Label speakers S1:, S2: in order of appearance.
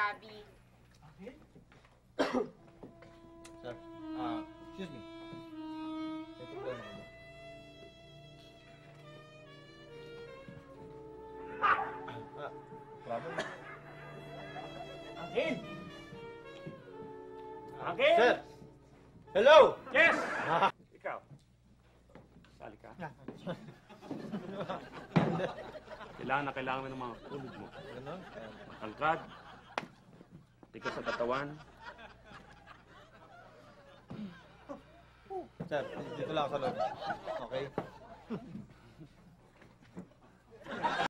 S1: Gabi.
S2: Sir, excuse me. Ito ba naman? Problem?
S3: Angel! Angel!
S2: Sir! Hello!
S3: Yes! Ikaw. Sali ka. Kailangan mo ng mga tulog mo.
S2: Ano?
S3: Matangkad. Tigas sa katawan.
S2: Sir, dito lang ako sa loob. Okay?